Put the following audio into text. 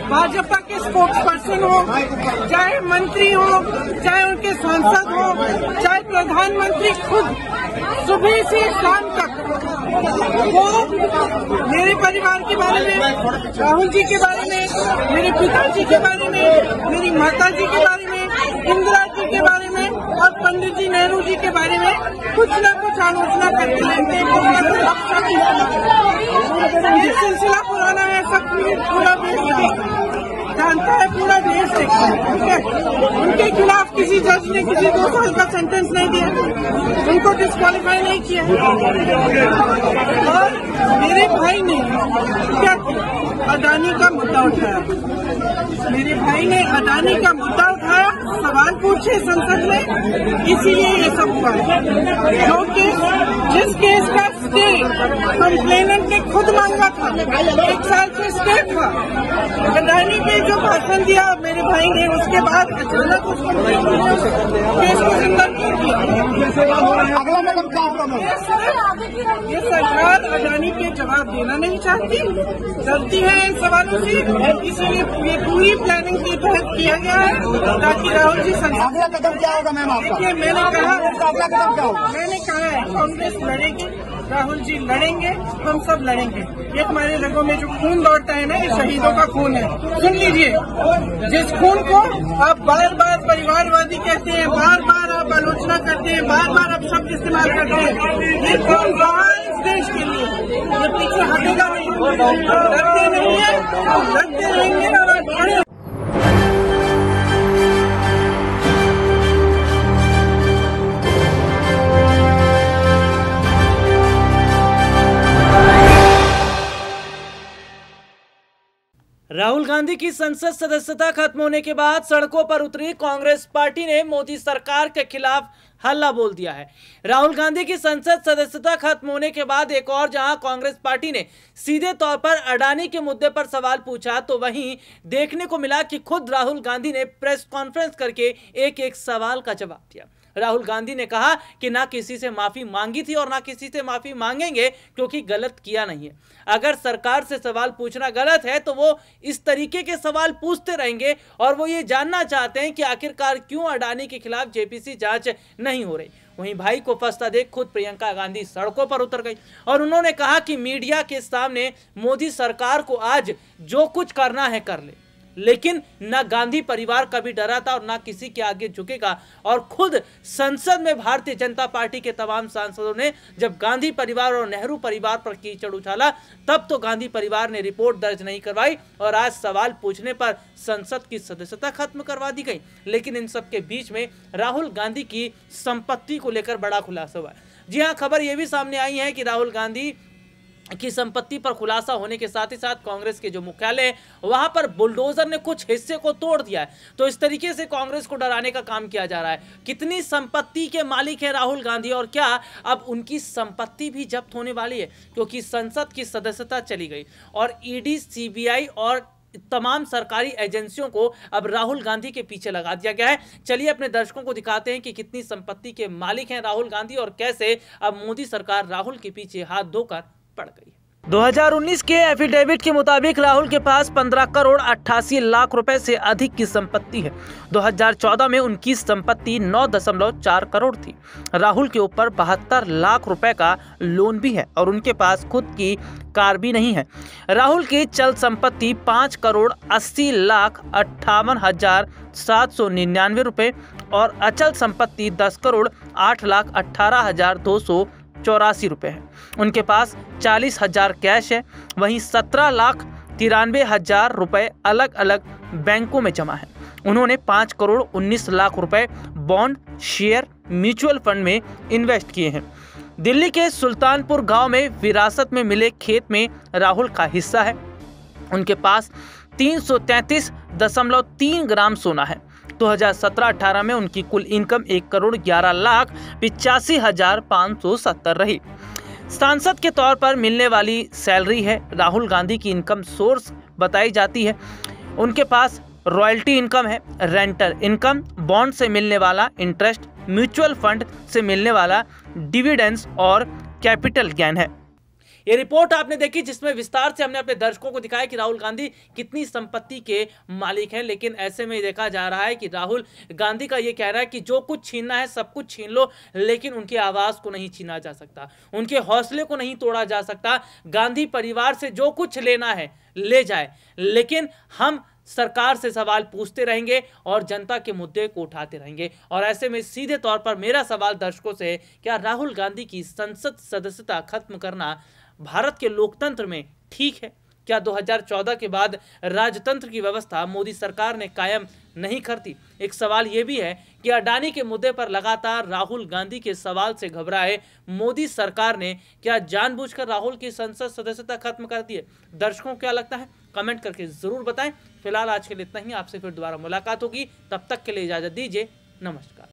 भाजपा के spokes person हो, चाहे मंत्री हो, चाहे उनके सांसद हो, चाहे प्रधानमंत्री खुद सुबह से शाम तक वो मेरे परिवार के बारे में, राहुल जी के बारे में, मेरे पिताजी के बारे में, मेरी माता जी के बारे में, इंदिरा जी के बारे में और पंडित जी नेहरू जी के बारे में कुछ न कुछ आलोचना करते रहते हैं। ये सिलसिला पुराना है, सब पूरा देश जानता है, पूरा देश देखता है। उनके खिलाफ किसी जज ने किसी 2 साल का सेंटेंस नहीं दिया, उनको डिस्क्वालीफाई नहीं किया। और मेरे भाई ने क्या किया? अडानी का मुद्दा उठाया। मेरे भाई ने अडानी का मुद्दा उठाया, सवाल पूछे संसद में, इसीलिए ये सब हुआ। जो केस, जिस केस का स्टे कंप्लेनेंट ने खुद मांगा था, 1 साल से स्टे था, अडानी पे जो भाषण दिया मेरे भाई ने, उसके बाद अचानक उसको केस को जिंदा कर दिया। ये सरकार अडानी के जवाब देना नहीं चाहती, डरती है इन सवालों से, इसीलिए ये पूरी प्लानिंग के तहत किया गया है ताकि राहुल जी अगला कदम क्या होगा मैम? देखिए, मैंने कहा है कांग्रेस लड़ेगी, राहुल जी लड़ेंगे, हम सब लड़ेंगे। ये हमारे रगों में जो खून दौड़ता है ना, ये शहीदों का खून है। सुन लीजिए, जिस खून को आप बार बार परिवारवादी कहते हैं, बार बार आप आलोचना करते हैं, बार बार आप शब्द इस्तेमाल करते हैं, ये खून बहा है इस देश के लिए, ये पीछे हटेगा नहीं। डरते नहीं है, लड़ते रहेंगे और लड़े। राहुल गांधी की संसद सदस्यता खत्म होने के बाद सड़कों पर उतरी कांग्रेस पार्टी ने मोदी सरकार के खिलाफ हल्ला बोल दिया है। राहुल गांधी की संसद सदस्यता खत्म होने के बाद एक और जहां कांग्रेस पार्टी ने सीधे तौर पर अडानी के मुद्दे पर सवाल पूछा, तो वहीं देखने को मिला कि खुद राहुल गांधी ने प्रेस कॉन्फ्रेंस करके एक एक सवाल का जवाब दिया। राहुल गांधी ने कहा कि ना किसी से माफी मांगी थी और ना किसी से माफी मांगेंगे, क्योंकि गलत किया नहीं है। अगर सरकार से सवाल पूछना गलत है तो वो इस तरीके के सवाल पूछते रहेंगे और वो ये जानना चाहते हैं कि आखिरकार क्यों अडानी के खिलाफ जेपीसी जांच नहीं हो रही। वहीं भाई को फंसता देख खुद प्रियंका गांधी सड़कों पर उतर गई और उन्होंने कहा कि मीडिया के सामने मोदी सरकार को आज जो कुछ करना है कर ले, लेकिन ना गांधी परिवार कभी डरा था और ना किसी के आगे झुकेगा। और खुद संसद में भारतीय जनता पार्टी के तमाम सांसदों ने जब गांधी परिवार और नेहरू परिवार पर कीचड़ उछाला, तब तो गांधी परिवार ने रिपोर्ट दर्ज नहीं करवाई और आज सवाल पूछने पर संसद की सदस्यता खत्म करवा दी गई। लेकिन इन सब के बीच में राहुल गांधी की संपत्ति को लेकर बड़ा खुलासा हुआ है। जी हाँ, खबर यह भी सामने आई है कि राहुल गांधी की संपत्ति पर खुलासा होने के साथ ही साथ कांग्रेस के जो मुख्यालय है वहां पर बुलडोजर ने कुछ हिस्से को तोड़ दिया है। तो इस तरीके से कांग्रेस को डराने का काम किया जा रहा है। कितनी संपत्ति के मालिक है राहुल गांधी और क्या अब उनकी संपत्ति भी जब्त होने वाली है, क्योंकि संसद की सदस्यता चली गई और ईडी, सीबीआई और तमाम सरकारी एजेंसियों को अब राहुल गांधी के पीछे लगा दिया गया है। चलिए अपने दर्शकों को दिखाते हैं कि कितनी संपत्ति के मालिक हैं राहुल गांधी और कैसे अब मोदी सरकार राहुल के पीछे हाथ धोकर पड़ गई। 2019 के एफिडेविट के मुताबिक राहुल के पास 15 करोड़ 88 लाख रुपए से अधिक की संपत्ति है। 2014 में उनकी संपत्ति 9.4 करोड़ थी। राहुल के ऊपर 72 लाख रुपए का लोन भी है और उनके पास खुद की कार भी नहीं है। राहुल की चल संपत्ति 5 करोड़ 80 लाख 58,799 रुपए और अचल संपत्ति 10 करोड़ 8 लाख 18,284 रुपए है। उनके पास 40,000 कैश है, वहीं 17 लाख 93,000 रुपए अलग अलग बैंकों में जमा है। उन्होंने 5 करोड़ 19 लाख रुपए बॉन्ड, शेयर, म्यूचुअल फंड में इन्वेस्ट किए हैं। दिल्ली के सुल्तानपुर गांव में विरासत में मिले खेत में राहुल का हिस्सा है। उनके पास 333.3 ग्राम सोना है। 2017-18 में उनकी कुल इनकम 1 करोड़ 11 लाख 85,570 रही। सांसद के तौर पर मिलने वाली सैलरी है। राहुल गांधी की इनकम सोर्स बताई जाती है। उनके पास रॉयल्टी इनकम है, रेंटल इनकम, बॉन्ड से मिलने वाला इंटरेस्ट, म्यूचुअल फंड से मिलने वाला डिविडेंड्स और कैपिटल गेन है। ये रिपोर्ट आपने देखी जिसमें विस्तार से हमने अपने दर्शकों को दिखाया कि राहुल गांधी कितनी संपत्ति के मालिक हैं, लेकिन ऐसे में देखा जा रहा है कि राहुल गांधी का ये कहना है कि जो कुछ छीनना है सब कुछ छीन लो, लेकिन उनकी आवाज को नहीं छीना जा सकता, उनके हौसले को नहीं तोड़ा जा सकता। गांधी परिवार से जो कुछ लेना है ले जाए, लेकिन हम सरकार से सवाल पूछते रहेंगे और जनता के मुद्दे को उठाते रहेंगे। और ऐसे में सीधे तौर पर मेरा सवाल दर्शकों से है, क्या राहुल गांधी की संसद सदस्यता खत्म करना भारत के लोकतंत्र में ठीक है? क्या 2014 के बाद राजतंत्र की व्यवस्था मोदी सरकार ने कायम नहीं करती? एक सवाल यह भी है कि अडानी के मुद्दे पर लगातार राहुल गांधी के सवाल से घबराए मोदी सरकार ने क्या जानबूझकर राहुल की संसद सदस्यता खत्म कर दी है? दर्शकों को क्या लगता है कमेंट करके जरूर बताएं। फिलहाल आज के लिए इतना ही, आपसे फिर दोबारा मुलाकात होगी, तब तक के लिए इजाजत दीजिए, नमस्कार।